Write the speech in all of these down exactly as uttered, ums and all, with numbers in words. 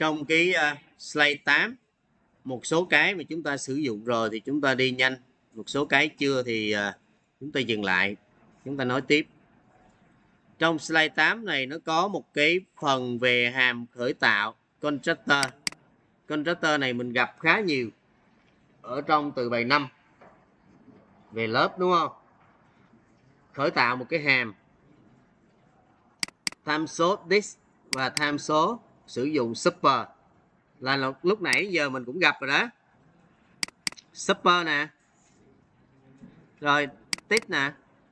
trong cái uh, slide tám, một số cái mà chúng ta sử dụng rồi thì chúng ta đi nhanh, một số cái chưa thì uh, chúng ta dừng lại, chúng ta nói tiếp. Trong slide tám này nó có một cái phần về hàm khởi tạo constructor. Constructor này mình gặp khá nhiều ở trong từ bài năm về lớp, đúng không? Khởi tạo một cái hàm tham số this và tham số sử dụng super là lúc nãy giờ mình cũng gặp rồi đó. Super nè, rồi tích nè,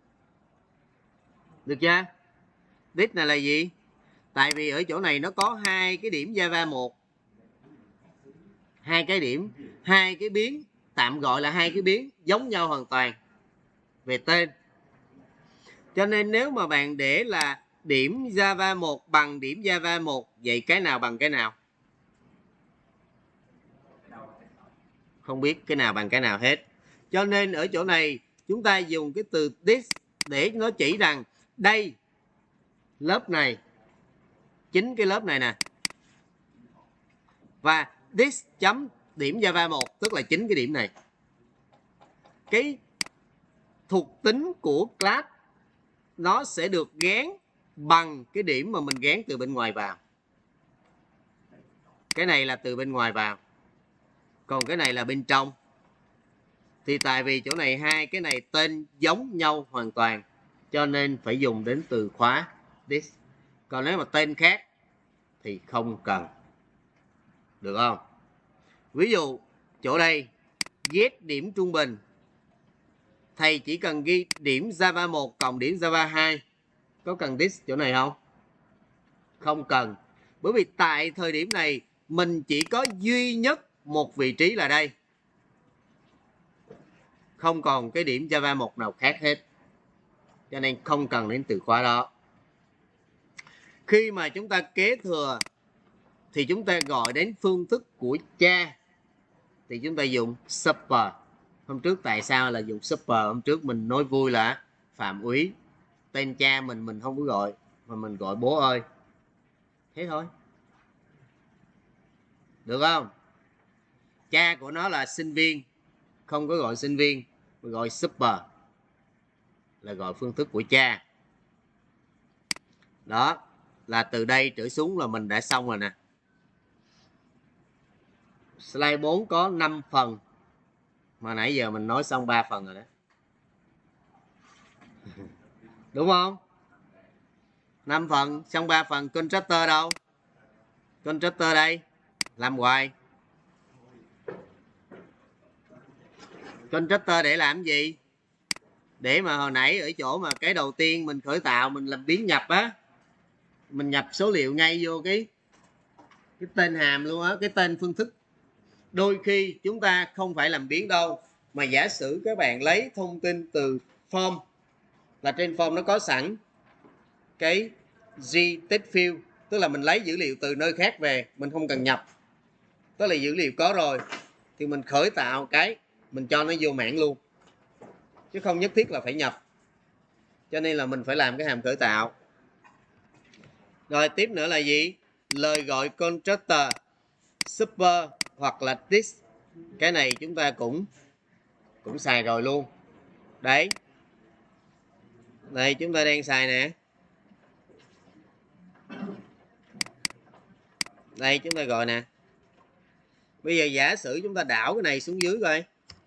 được chưa? Tích này là gì? Tại vì ở chỗ này nó có hai cái điểm Java một, hai cái điểm, hai cái biến, tạm gọi là hai cái biến giống nhau hoàn toàn về tên. Cho nên nếu mà bạn để là điểm Java một bằng điểm Java một, vậy cái nào bằng cái nào? Không biết cái nào bằng cái nào hết. Cho nên ở chỗ này chúng ta dùng cái từ this để nó chỉ rằng đây, lớp này, chính cái lớp này nè, và this chấm điểm Java một tức là chính cái điểm này. Cái thuộc tính của class nó sẽ được gán bằng cái điểm mà mình gán từ bên ngoài vào. Cái này là từ bên ngoài vào, còn cái này là bên trong. Thì tại vì chỗ này hai cái này tên giống nhau hoàn toàn, cho nên phải dùng đến từ khóa this. Còn nếu mà tên khác thì không cần, được không? Ví dụ chỗ đây get điểm trung bình, thầy chỉ cần ghi điểm Java một cộng điểm Java hai, có cần this chỗ này không? Không cần, bởi vì tại thời điểm này mình chỉ có duy nhất một vị trí là đây, không còn cái điểm Java một nào khác hết, cho nên không cần đến từ khóa đó. Khi mà chúng ta kế thừa thì chúng ta gọi đến phương thức của cha thì chúng ta dùng super. Hôm trước tại sao là dùng super? Hôm trước mình nói vui là Phạm Úy, tên cha mình mình không có gọi mà mình gọi bố ơi, thế thôi, được không? Cha của nó là sinh viên, không có gọi sinh viên, mình gọi super là gọi phương thức của cha. Đó là từ đây trở xuống là mình đã xong rồi nè. Slide bốn có năm phần mà nãy giờ mình nói xong ba phần rồi đó. Đúng không? năm phần xong ba phần. Constructor đâu? Constructor đây, làm hoài. Constructor để làm gì? Để mà hồi nãy ở chỗ mà cái đầu tiên mình khởi tạo, mình làm biến nhập á, mình nhập số liệu ngay vô cái cái tên hàm luôn á, cái tên phương thức. Đôi khi chúng ta không phải làm biến đâu, mà giả sử các bạn lấy thông tin từ form, là trên form nó có sẵn cái gTeXtField, tức là mình lấy dữ liệu từ nơi khác về, mình không cần nhập, tức là dữ liệu có rồi thì mình khởi tạo cái mình cho nó vô mảng luôn, chứ không nhất thiết là phải nhập. Cho nên là mình phải làm cái hàm khởi tạo. Rồi tiếp nữa là gì? Lời gọi constructor, super hoặc là this. Cái này chúng ta cũng cũng xài rồi luôn. Đấy. Đây chúng ta đang xài nè. Đây chúng ta gọi nè. Bây giờ giả sử chúng ta đảo cái này xuống dưới coi.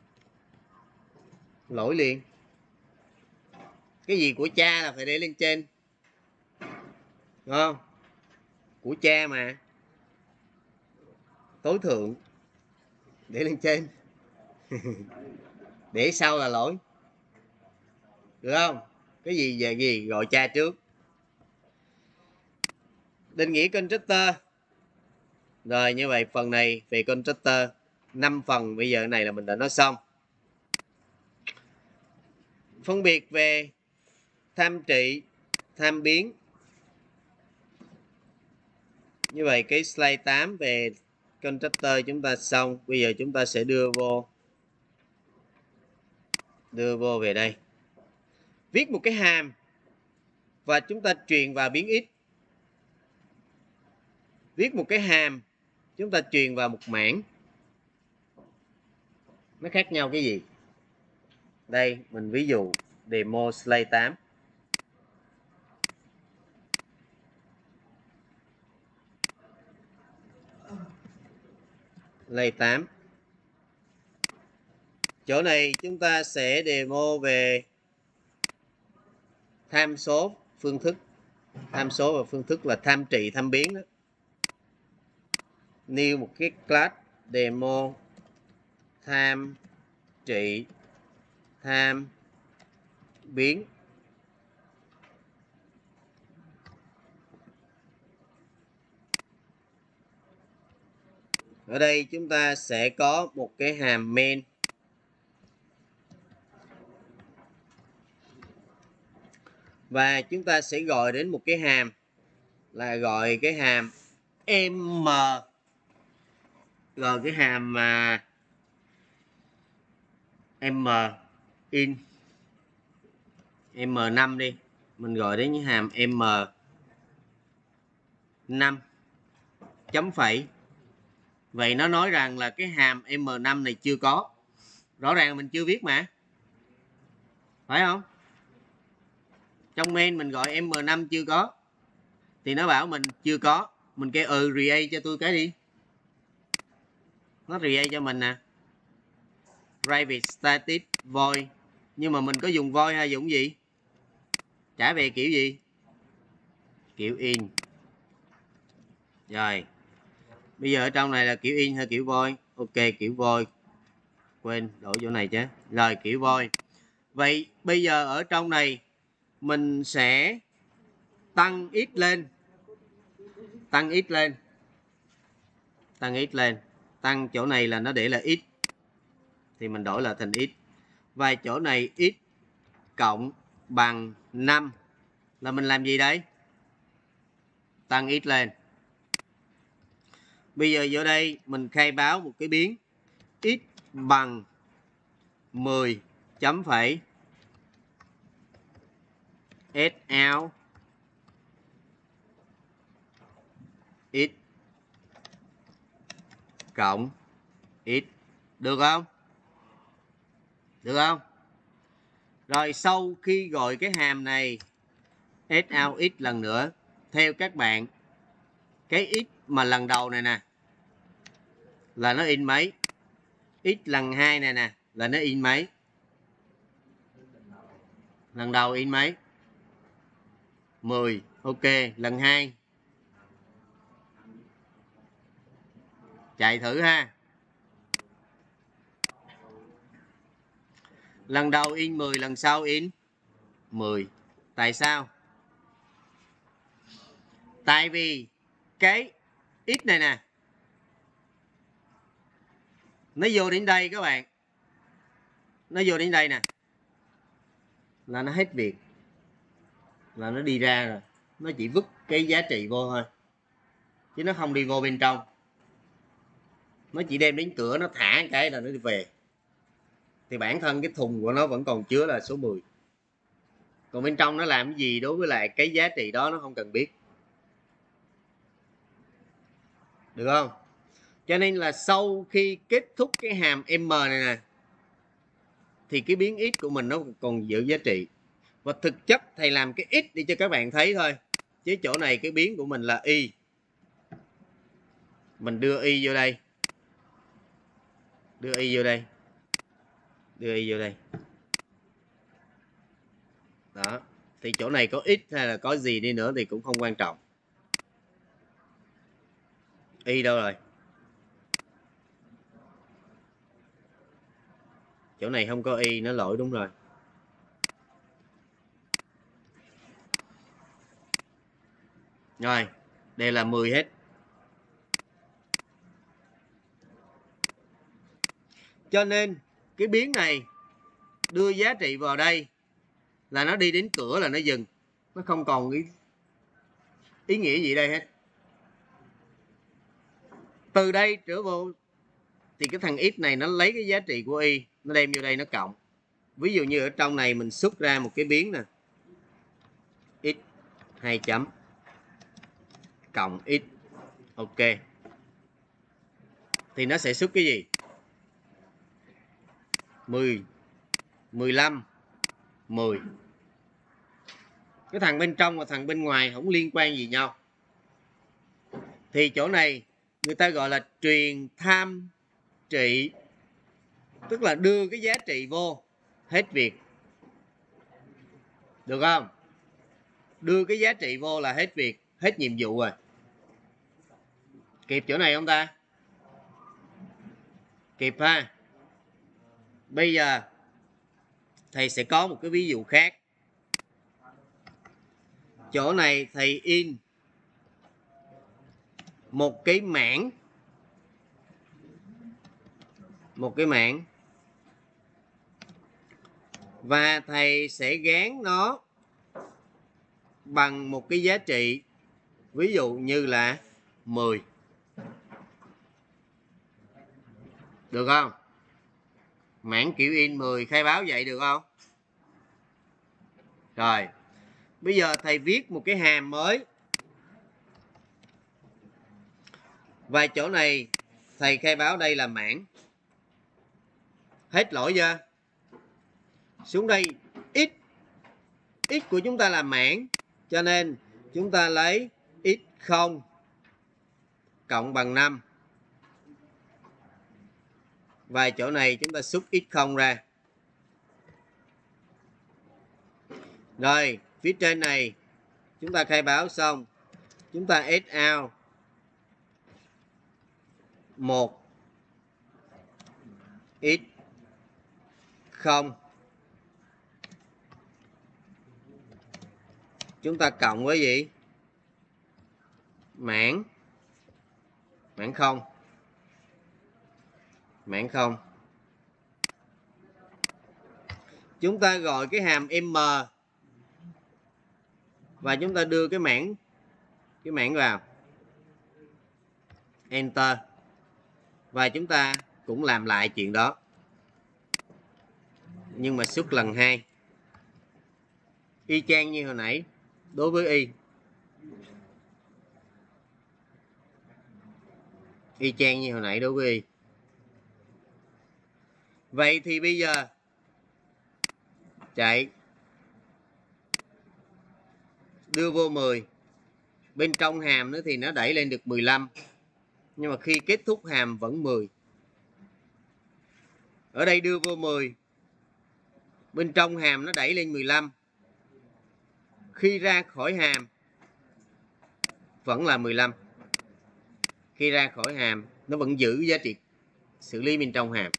Lỗi liền. Cái gì của cha là phải để lên trên. Đúng không? Của cha mà. Tối thượng. Để lên trên. Để sau là lỗi. Được không? Cái gì về gì gọi cha trước. Định nghĩa constructor. Rồi như vậy phần này về constructor năm phần bây giờ này là mình đã nói xong. Phân biệt về tham trị, tham biến. Như vậy cái slide tám về constructor chúng ta xong. Bây giờ chúng ta sẽ đưa vô đưa vô về đây. Viết một cái hàm và chúng ta truyền vào biến x. Viết một cái hàm chúng ta truyền vào một mảng. Nó khác nhau cái gì? Đây mình ví dụ demo slide tám. Slide tám. Chỗ này chúng ta sẽ demo về tham số, phương thức. Tham số và phương thức là tham trị, tham biến đó. New một cái class demo tham trị, tham biến. Ở đây chúng ta sẽ có một cái hàm main. Và chúng ta sẽ gọi đến một cái hàm là gọi cái hàm m, gọi cái hàm mà m in m năm đi, mình gọi đến những hàm m năm chấm phẩy. Vậy nó nói rằng là cái hàm m năm này chưa có, rõ ràng mình chưa viết mà, phải không? Trong main mình gọi m năm chưa có thì nó bảo mình chưa có, mình kêu ừ create cho tôi cái đi, nó create cho mình nè, private static void. Nhưng mà mình có dùng void hay dùng gì? Trả về kiểu gì? Kiểu in. Rồi bây giờ ở trong này là kiểu in hay kiểu void? Ok, kiểu void, quên đổi chỗ này chứ. Rồi kiểu void. Vậy bây giờ ở trong này mình sẽ tăng x lên, tăng x lên, tăng x lên, tăng chỗ này là nó để là x thì mình đổi là thành x. Và chỗ này x cộng bằng năm là mình làm gì đây? Tăng x lên. Bây giờ vô đây mình khai báo một cái biến x bằng mười chấm phẩy s out x cộng x. Được không? Được không? Rồi sau khi gọi cái hàm này s out x lần nữa, theo các bạn, cái x mà lần đầu này nè là nó in mấy? X lần hai này nè là nó in mấy? Lần đầu in mấy? mười. Ok, lần hai chạy thử ha. Lần đầu in mười, lần sau in mười. Tại sao? Tại vì cái x này nè nó vô đến đây các bạn, nó vô đến đây nè là nó hết việc, là nó đi ra rồi, nó chỉ vứt cái giá trị vô thôi chứ nó không đi vô bên trong. Nó chỉ đem đến cửa, nó thả cái là nó đi về, thì bản thân cái thùng của nó vẫn còn chứa là số mười, còn bên trong nó làm cái gì đối với lại cái giá trị đó nó không cần biết. Được không? Cho nên là sau khi kết thúc cái hàm m này nè thì cái biến x của mình nó còn giữ giá trị. Và thực chất thầy làm cái x để cho các bạn thấy thôi, chứ chỗ này cái biến của mình là y, mình đưa y vô đây, đưa y vô đây, đưa y vô đây đó, thì chỗ này có x hay là có gì đi nữa thì cũng không quan trọng. Y đâu rồi? Chỗ này không có y, nó lỗi, đúng rồi. Rồi đây là mười hết. Cho nên cái biến này đưa giá trị vào đây là nó đi đến cửa là nó dừng, nó không còn ý, ý nghĩa gì đây hết. Từ đây trở vô thì cái thằng x này nó lấy cái giá trị của y, nó đem vô đây nó cộng. Ví dụ như ở trong này mình xuất ra một cái biến nè, x hai chấm cộng x. Ok, thì nó sẽ xuất cái gì? mười, mười lăm, mười. Cái thằng bên trong và thằng bên ngoài không liên quan gì nhau. Thì chỗ này người ta gọi là truyền tham trị, tức là đưa cái giá trị vô, hết việc. Được không? Đưa cái giá trị vô là hết việc, hết nhiệm vụ rồi. Kịp chỗ này không ta? Kịp ha. Bây giờ thầy sẽ có một cái ví dụ khác. Chỗ này thầy in một cái mảng, một cái mảng, và thầy sẽ gán nó bằng một cái giá trị, ví dụ như là mười. Được không? Mảng kiểu in mười, khai báo vậy được không? Rồi, bây giờ thầy viết một cái hàm mới. Và chỗ này thầy khai báo đây là mảng. Hết lỗi chưa? Xuống đây x, x của chúng ta là mảng, cho nên chúng ta lấy x không cộng bằng năm. Và chỗ này chúng ta xuất x không ra. Rồi, phía trên này chúng ta khai báo xong, chúng ta S out một x không, chúng ta cộng với gì? Mảng, mảng không, mảng không. Chúng ta gọi cái hàm m và chúng ta đưa cái mảng, cái mảng vào, enter, và chúng ta cũng làm lại chuyện đó nhưng mà xuất lần hai, y chang như hồi nãy đối với y, y chang như hồi nãy đối với y. Vậy thì bây giờ chạy, đưa vô mười, bên trong hàm nữa thì nó đẩy lên được mười lăm, nhưng mà khi kết thúc hàm vẫn mười. Ở đây đưa vô mười, bên trong hàm nó đẩy lên mười lăm, khi ra khỏi hàm vẫn là mười lăm. Khi ra khỏi hàm nó vẫn giữ giá trị xử lý bên trong hàm.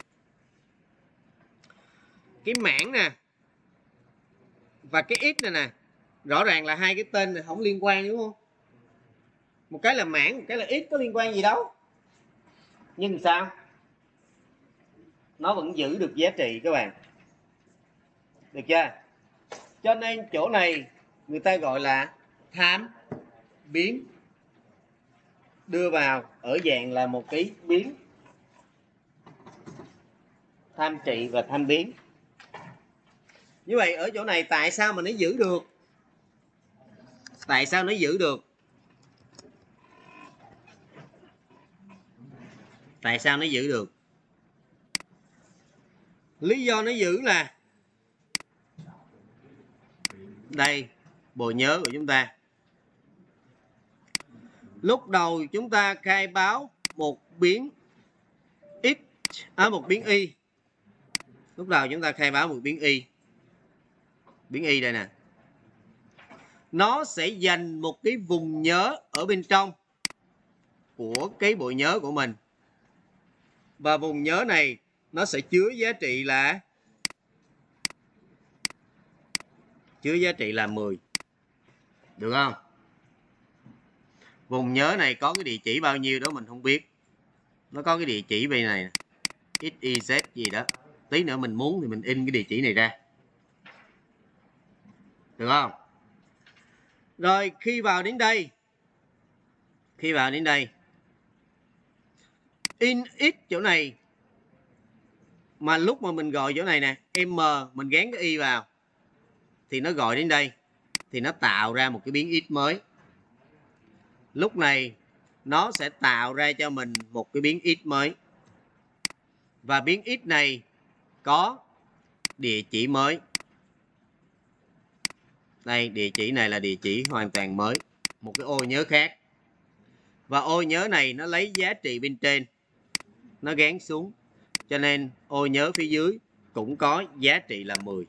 Cái mảng nè và cái x này nè, rõ ràng là hai cái tên này không liên quan, đúng không? Một cái là mảng, một cái là x, có liên quan gì đâu. Nhưng sao? Nó vẫn giữ được giá trị các bạn. Được chưa? Cho nên chỗ này người ta gọi là tham biến, đưa vào ở dạng là một cái biến, tham trị và tham biến. Như vậy ở chỗ này tại sao mà nó giữ được? Tại sao nó giữ được? Tại sao nó giữ được? Lý do nó giữ là đây, bộ nhớ của chúng ta. Lúc đầu chúng ta khai báo một biến x, à, một biến y. Lúc đầu chúng ta khai báo một biến y. Biến y đây nè. Nó sẽ dành một cái vùng nhớ ở bên trong của cái bộ nhớ của mình. Và vùng nhớ này nó sẽ chứa giá trị là chứa giá trị là mười. Được không? Vùng nhớ này có cái địa chỉ bao nhiêu đó mình không biết. Nó có cái địa chỉ bên này, ích i zét gì đó. Tí nữa mình muốn thì mình in cái địa chỉ này ra. Được không? Rồi khi vào đến đây, khi vào đến đây, in x chỗ này, mà lúc mà mình gọi chỗ này nè, m, mình gán cái y vào, thì nó gọi đến đây, thì nó tạo ra một cái biến x mới. Lúc này nó sẽ tạo ra cho mình một cái biến x mới. Và biến x này có địa chỉ mới. Đây, địa chỉ này là địa chỉ hoàn toàn mới, một cái ô nhớ khác. Và ô nhớ này nó lấy giá trị bên trên, nó gán xuống. Cho nên ô nhớ phía dưới cũng có giá trị là mười.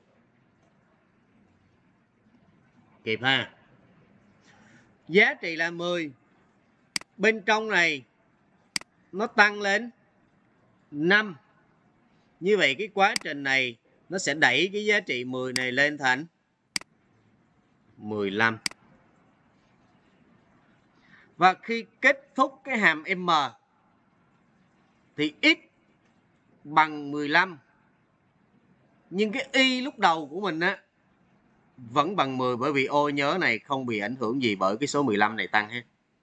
Kịp ha? Giá trị là mười. Bên trong này nó tăng lên năm. Như vậy cái quá trình này nó sẽ đẩy cái giá trị mười này lên thành mười lăm. Và khi kết thúc cái hàm m thì x bằng mười lăm. Nhưng cái y lúc đầu của mình á vẫn bằng mười, bởi vì ô nhớ này không bị ảnh hưởng gì bởi cái số mười lăm này tăng hết.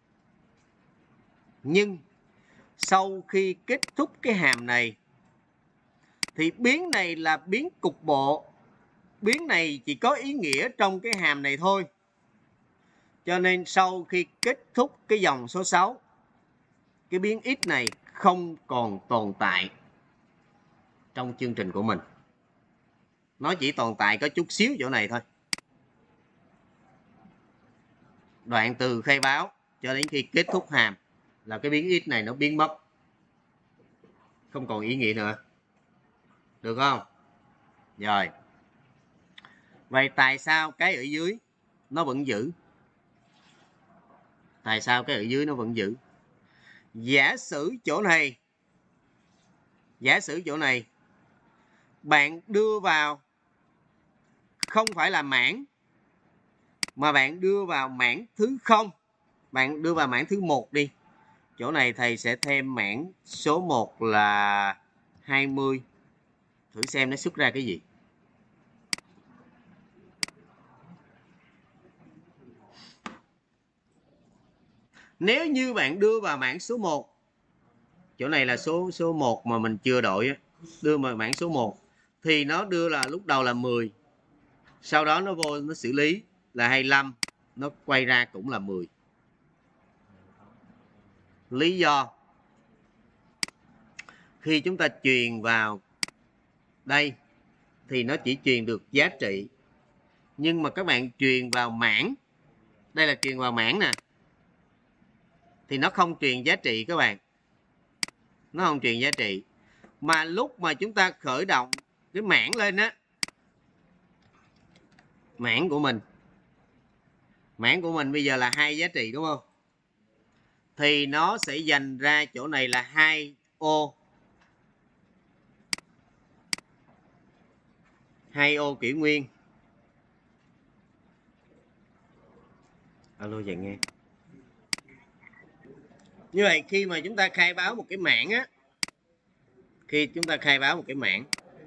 Nhưng sau khi kết thúc cái hàm này thì biến này là biến cục bộ. Biến này chỉ có ý nghĩa trong cái hàm này thôi. Cho nên sau khi kết thúc cái dòng số sáu, cái biến x này không còn tồn tại trong chương trình của mình. Nó chỉ tồn tại có chút xíu chỗ này thôi. Đoạn từ khai báo cho đến khi kết thúc hàm là cái biến x này nó biến mất, không còn ý nghĩa nữa. Được không? Rồi. Vậy tại sao cái ở dưới nó vẫn giữ? Tại sao cái ở dưới nó vẫn giữ? Giả sử chỗ này, giả sử chỗ này bạn đưa vào không phải là mảng, mà bạn đưa vào mảng thứ không. Bạn đưa vào mảng thứ một đi. Chỗ này thầy sẽ thêm mảng số một là hai mươi. Thử xem nó xuất ra cái gì. Nếu như bạn đưa vào mảng số một, chỗ này là số số một mà mình chưa đổi, đưa vào mảng số một thì nó đưa là lúc đầu là mười. Sau đó nó vô nó xử lý là hai mươi lăm, nó quay ra cũng là mười. Lý do khi chúng ta truyền vào đây thì nó chỉ truyền được giá trị. Nhưng mà các bạn truyền vào mảng, đây là truyền vào mảng nè, thì nó không truyền giá trị các bạn. Nó không truyền giá trị. Mà lúc mà chúng ta khởi động cái mảng lên á, mảng của mình, mảng của mình bây giờ là hai giá trị đúng không? Thì nó sẽ dành ra chỗ này là hai ô. Hai ô kỷ nguyên. Alo vậy nghe. Như vậy khi mà chúng ta khai báo một cái mảng á, khi chúng ta khai báo một cái mảng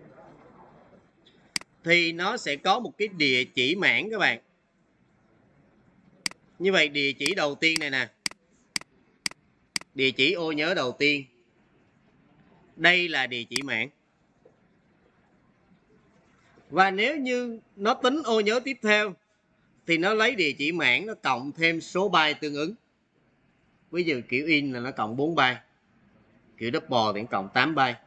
thì nó sẽ có một cái địa chỉ mảng các bạn. Như vậy địa chỉ đầu tiên này nè, địa chỉ ô nhớ đầu tiên, đây là địa chỉ mảng. Và nếu như nó tính ô nhớ tiếp theo thì nó lấy địa chỉ mảng, nó cộng thêm số byte tương ứng. Ví dụ kiểu in là nó cộng bốn byte, kiểu double thì nó cộng tám byte.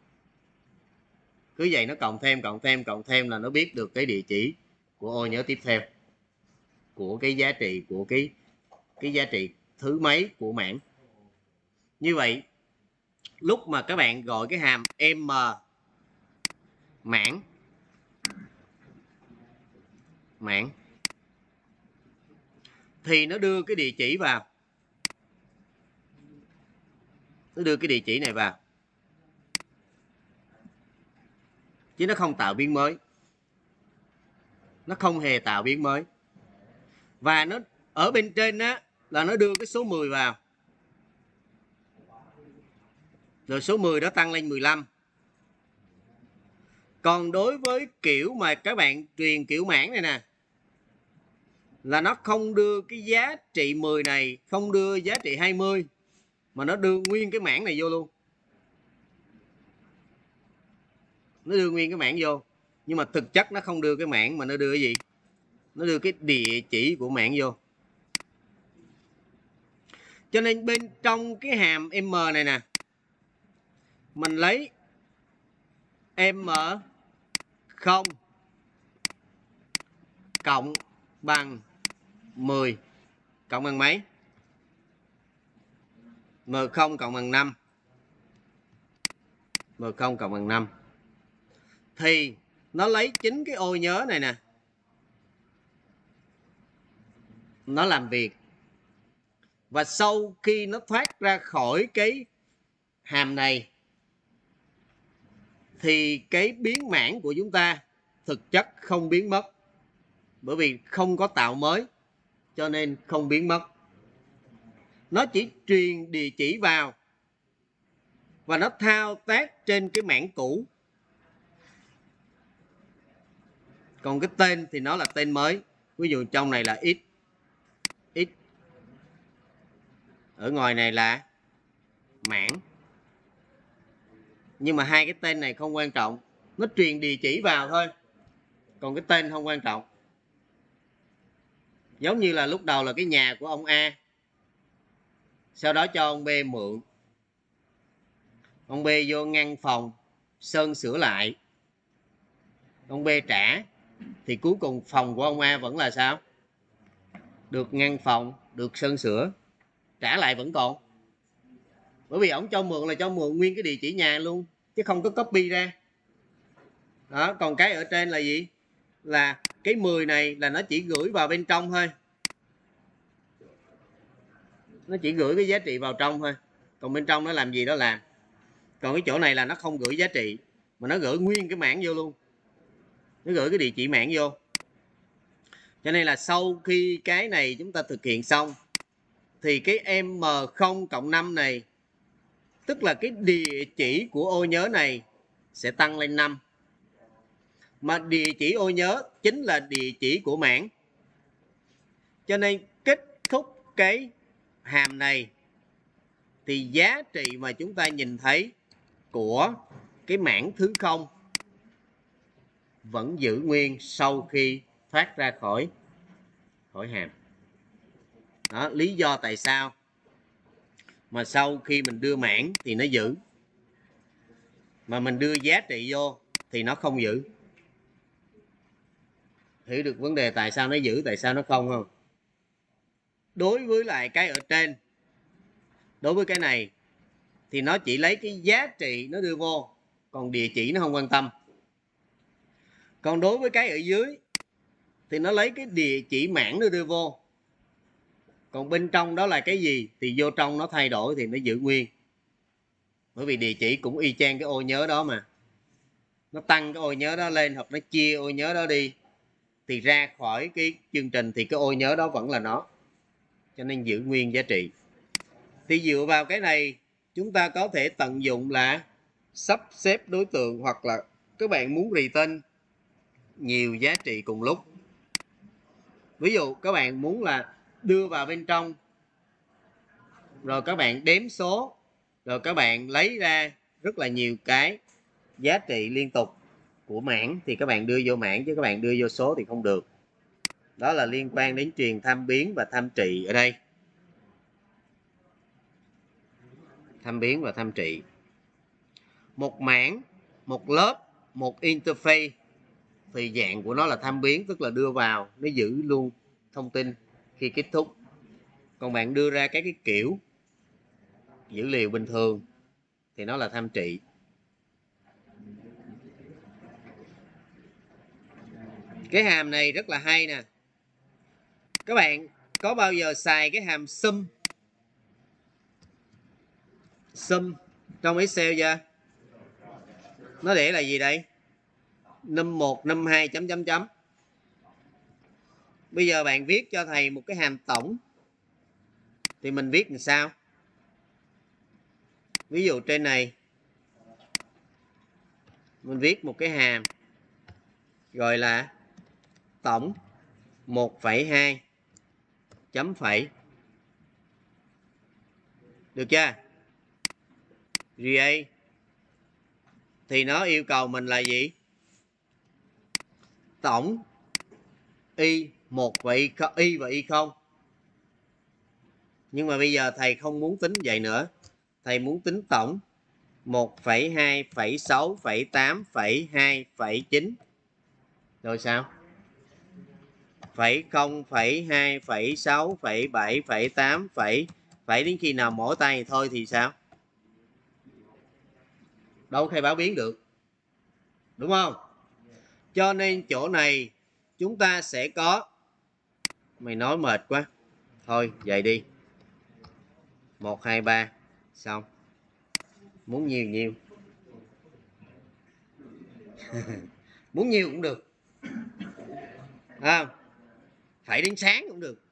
Cứ vậy nó cộng thêm, cộng thêm, cộng thêm là nó biết được cái địa chỉ của ô nhớ tiếp theo, của cái giá trị, của cái cái giá trị thứ mấy của mảng. Như vậy lúc mà các bạn gọi cái hàm m mảng mảng thì nó đưa cái địa chỉ vào, nó đưa cái địa chỉ này vào, chứ nó không tạo biến mới. Nó không hề tạo biến mới. Và nó ở bên trên đó là nó đưa cái số mười vào, rồi số mười đó tăng lên mười lăm. Còn đối với kiểu mà các bạn truyền kiểu mảng này nè, là nó không đưa cái giá trị mười này, không đưa giá trị hai mươi, mà nó đưa nguyên cái mảng này vô luôn. Nó đưa nguyên cái mảng vô. Nhưng mà thực chất nó không đưa cái mảng, mà nó đưa cái gì? Nó đưa cái địa chỉ của mảng vô. Cho nên bên trong cái hàm m này nè, mình lấy M không cộng bằng mười cộng bằng mấy? M không cộng bằng năm. M không cộng bằng năm. Thì nó lấy chính cái ô nhớ này nè, nó làm việc. Và sau khi nó thoát ra khỏi cái hàm này thì cái biến mảng của chúng ta thực chất không biến mất. Bởi vì không có tạo mới cho nên không biến mất. Nó chỉ truyền địa chỉ vào và nó thao tác trên cái mảng cũ. Còn cái tên thì nó là tên mới. Ví dụ trong này là x, x. Ở ngoài này là mảng. Nhưng mà hai cái tên này không quan trọng. Nó truyền địa chỉ vào thôi. Còn cái tên không quan trọng. Giống như là lúc đầu là cái nhà của ông A. Sau đó cho ông B mượn. Ông B vô ngăn phòng, sơn sửa lại. Ông B trả. Thì cuối cùng phòng của ông A vẫn là sao? Được ngăn phòng, được sơn sửa. Trả lại vẫn còn. Bởi vì ông cho mượn là cho mượn nguyên cái địa chỉ nhà luôn, chứ không có copy ra. Đó, còn cái ở trên là gì? Là cái mười này là nó chỉ gửi vào bên trong thôi. Nó chỉ gửi cái giá trị vào trong thôi. Còn bên trong nó làm gì đó làm. Còn cái chỗ này là nó không gửi giá trị, mà nó gửi nguyên cái mảng vô luôn. Nó gửi cái địa chỉ mảng vô. Cho nên là sau khi cái này chúng ta thực hiện xong thì cái M không cộng năm này, tức là cái địa chỉ của ô nhớ này sẽ tăng lên năm. Mà địa chỉ ô nhớ chính là địa chỉ của mảng. Cho nên kết thúc cái hàm này thì giá trị mà chúng ta nhìn thấy của cái mảng thứ không vẫn giữ nguyên sau khi thoát ra khỏi khỏi hàm. Đó, lý do tại sao mà sau khi mình đưa mảng thì nó giữ, mà mình đưa giá trị vô thì nó không giữ. Hiểu được vấn đề tại sao nó giữ, tại sao nó không không? Đối với lại cái ở trên, đối với cái này thì nó chỉ lấy cái giá trị nó đưa vô, còn địa chỉ nó không quan tâm. Còn đối với cái ở dưới thì nó lấy cái địa chỉ mảng nó đưa vô, còn bên trong đó là cái gì thì vô trong nó thay đổi thì nó giữ nguyên. Bởi vì địa chỉ cũng y chang cái ô nhớ đó mà. Nó tăng cái ô nhớ đó lên hoặc nó chia ô nhớ đó đi thì ra khỏi cái chương trình thì cái ô nhớ đó vẫn là nó. Cho nên giữ nguyên giá trị. Thì dựa vào cái này chúng ta có thể tận dụng là sắp xếp đối tượng, hoặc là các bạn muốn return nhiều giá trị cùng lúc. Ví dụ các bạn muốn là đưa vào bên trong, rồi các bạn đếm số, rồi các bạn lấy ra rất là nhiều cái giá trị liên tục của mảng thì các bạn đưa vô mảng, chứ các bạn đưa vô số thì không được. Đó là liên quan đến truyền tham biến và tham trị ở đây. Tham biến và tham trị. Một mảng, một lớp, một interface thì dạng của nó là tham biến, tức là đưa vào nó giữ luôn thông tin khi kết thúc. Còn bạn đưa ra các cái kiểu dữ liệu bình thường thì nó là tham trị. Cái hàm này rất là hay nè. Các bạn có bao giờ xài cái hàm sum sum trong Excel chưa? Nó để là gì đây? Num một, num hai chấm chấm chấm. Bây giờ bạn viết cho thầy một cái hàm tổng thì mình viết làm sao? Ví dụ trên này mình viết một cái hàm gọi là tổng một phẩy hai chấm phẩy. Được chưa? giê a thì nó yêu cầu mình là gì? Tổng y một và y, y và y không. Nhưng mà bây giờ thầy không muốn tính vậy nữa. Thầy muốn tính tổng một phẩy hai phẩy sáu phẩy tám phẩy hai phẩy chín. Rồi sao? Phẩy không phẩy hai phẩy sáu phẩy bảy phẩy tám phẩy phải đến khi nào mỏi tay thì thôi thì sao? Đâu khai báo biến được. Đúng không? Cho nên chỗ này chúng ta sẽ có, mày nói mệt quá. Thôi vậy đi. một hai ba xong. Muốn nhiều nhiều. Muốn nhiều cũng được. À, phải đến sáng cũng được.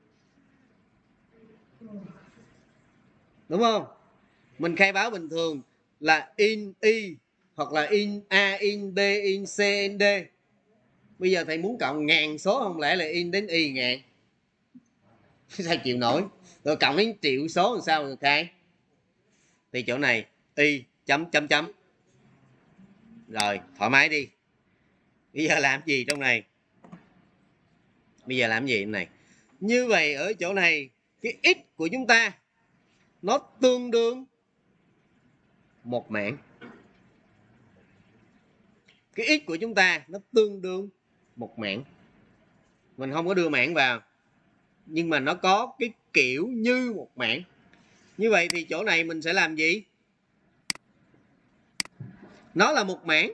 Đúng không? Mình khai báo bình thường là in y hoặc là in a, in b, in c, in d. Bây giờ thầy muốn cộng ngàn số, không lẽ là in đến y ngàn? Sao chịu nổi? Rồi cộng đến triệu số làm sao được khai? Thì chỗ này y chấm chấm chấm. Rồi thoải mái đi. Bây giờ làm gì trong này? Bây giờ làm gì trong này? Như vậy ở chỗ này cái x của chúng ta nó tương đương một mảng. Cái x của chúng ta nó tương đương một mảng. Mình không có đưa mảng vào, nhưng mà nó có cái kiểu như một mảng. Như vậy thì chỗ này mình sẽ làm gì? Nó là một mảng.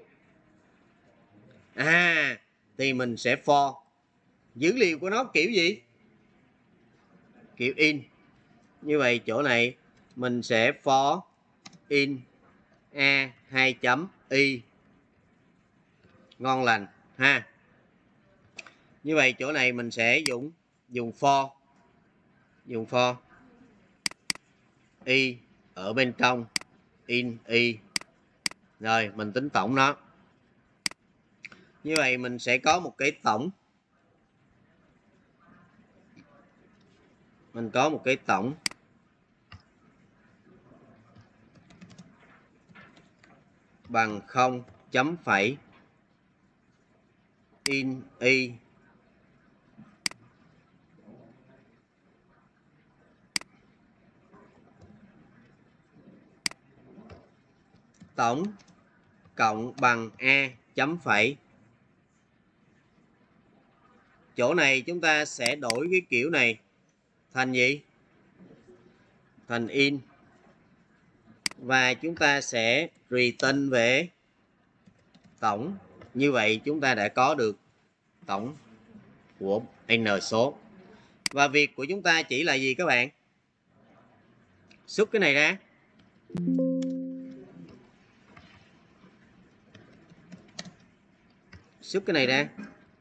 À, thì mình sẽ for dữ liệu của nó kiểu gì? Kiểu in. Như vậy chỗ này mình sẽ for in a hai chấm y. Ngon lành ha. Như vậy chỗ này mình sẽ dùng dùng for dùng for y ở bên trong in y. Rồi mình tính tổng nó. Như vậy mình sẽ có một cái tổng. Mình có một cái tổng bằng không chấm phẩy in y tổng cộng bằng a chấm phẩy. Chỗ này chúng ta sẽ đổi cái kiểu này thành gì? Thành in. Và chúng ta sẽ return về tổng. Như vậy chúng ta đã có được tổng của n số. Và việc của chúng ta chỉ là gì các bạn? Xuất cái này ra. Xuất cái này ra.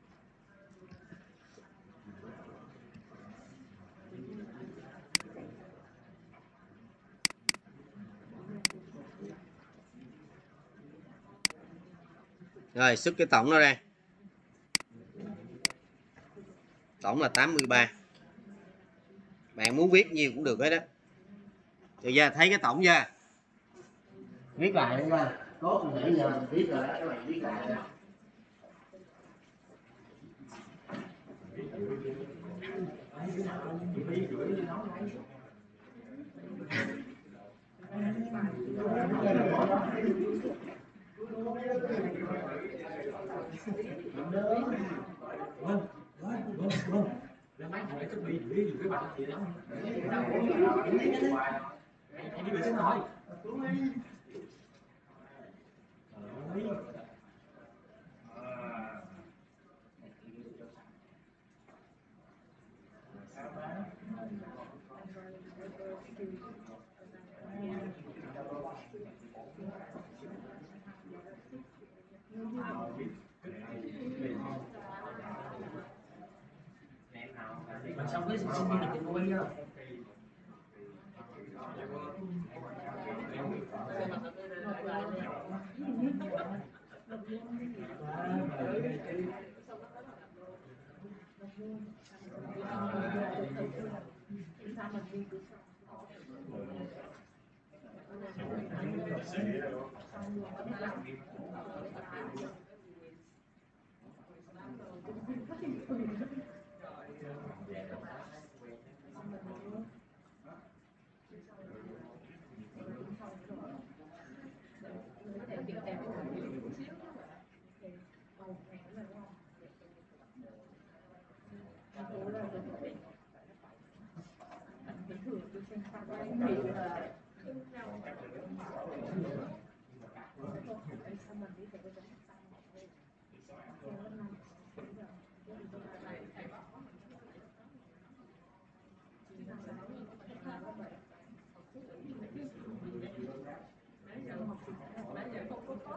Rồi xuất cái tổng nó ra. Tổng là tám mươi ba. Bạn muốn viết nhiều cũng được hết đó. Thì ra thấy cái tổng ra. Viết lại đúng không? Cốt từ nãy giờ mình viết rồi đó, các bạn viết lại đó. Mà xong cái sinh viên được tiền quay đó.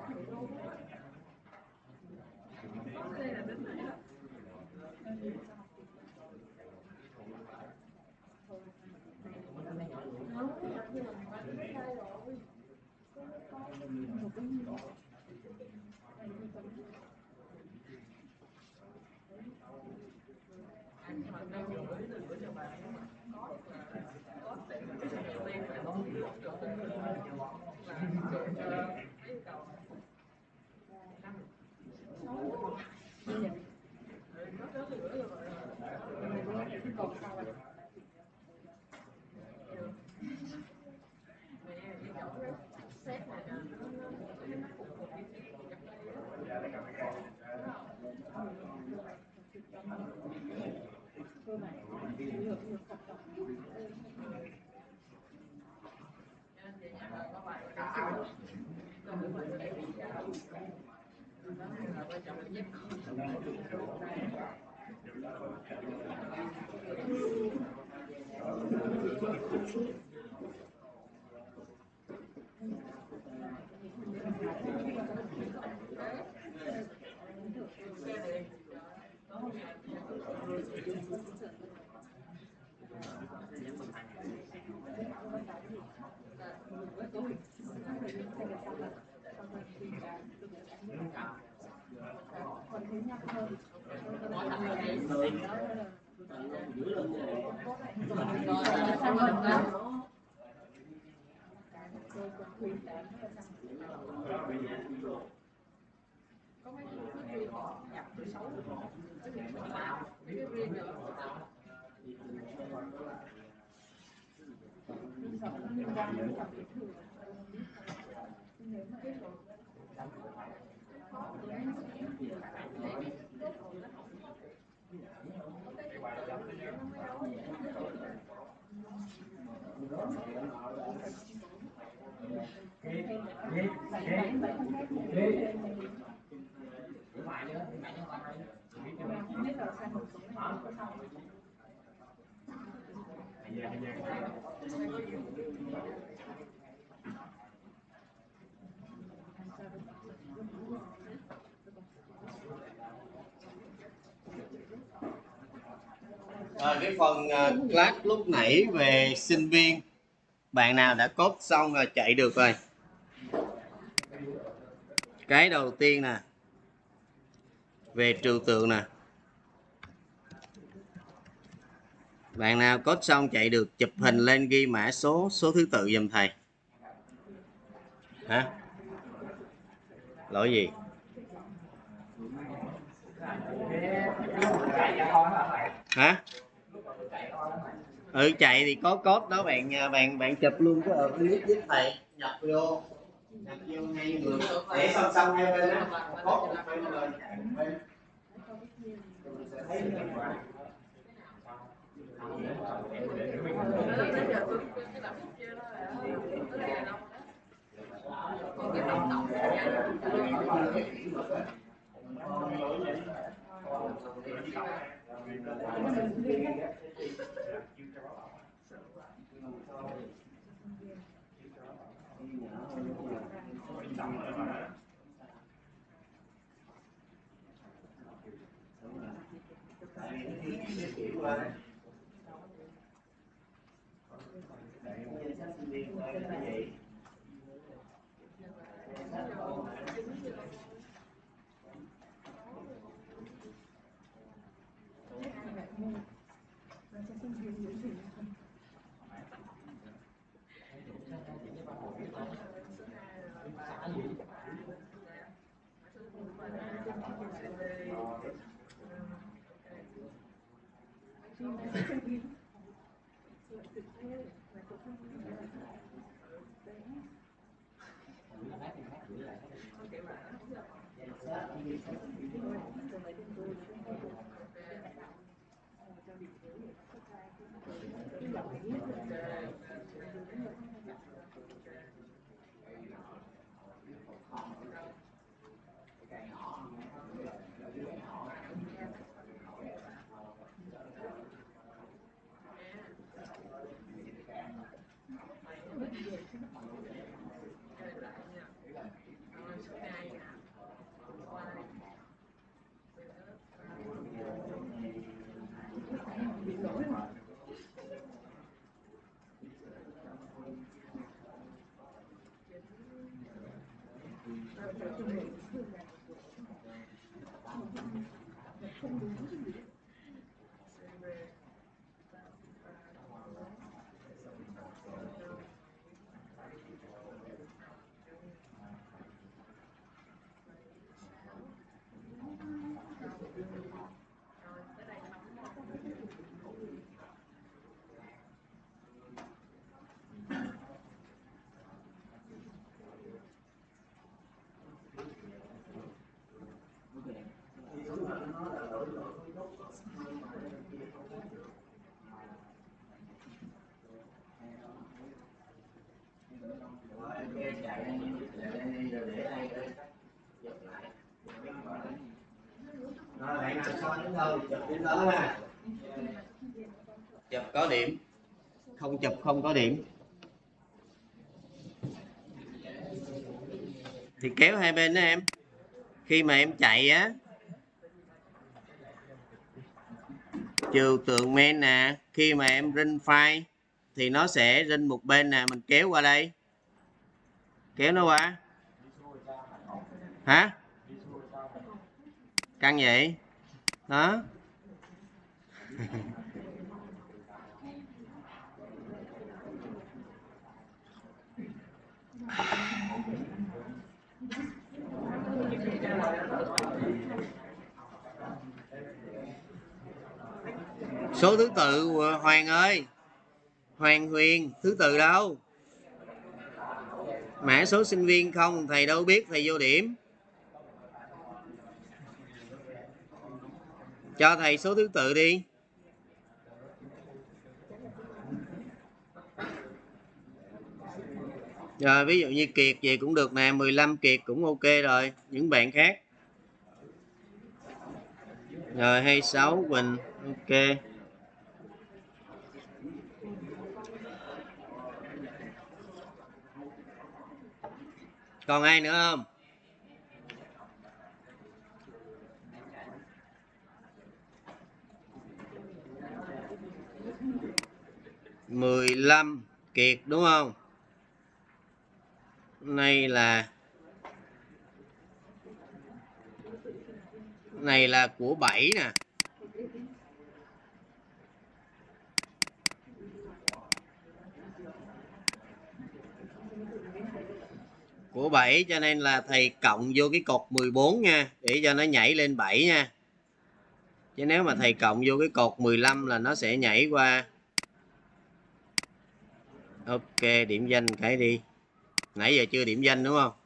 Rồi cái phần uh, class lúc nãy về sinh viên, bạn nào đã code xong rồi chạy được rồi. Cái đầu tiên nè, về trừu tượng nè, bạn nào code xong chạy được chụp hình lên ghi mã số số thứ tự giùm thầy. Hả? Lỗi gì? Hả? Ừ, chạy thì có code đó bạn, bạn bạn chụp luôn cái ở clip với thầy, nhập vô nhập vô ngay người để song song hai bên á, code một bên rồi chạy một bên. Mình sẽ thấy được kết quả. Bạn chụp xong đến đâu chụp đến đó ha. Chụp có điểm, không chụp không có điểm. Thì kéo hai bên đó em. Khi mà em chạy á, trừu tượng men nè, khi mà em rinh file thì nó sẽ rinh một bên nè, mình kéo qua đây, kéo nó qua. Hả? Căng vậy đó. Số thứ tự Hoàng ơi, Hoàng Huyền, thứ tự đâu? Mã số sinh viên không, thầy đâu biết, thầy vô điểm. Cho thầy số thứ tự đi. Rồi ví dụ như Kiệt vậy cũng được nè, mười lăm Kiệt cũng ok rồi. Những bạn khác. Rồi hai mươi sáu Quỳnh, ok. Còn ai nữa không? mười lăm Kiệt đúng không? Này là này là của bảy nè. Của bảy cho nên là thầy cộng vô cái cột mười bốn nha, để cho nó nhảy lên bảy nha. Chứ nếu mà thầy cộng vô cái cột mười lăm là nó sẽ nhảy qua. Ok, điểm danh cái đi. Nãy giờ chưa điểm danh đúng không?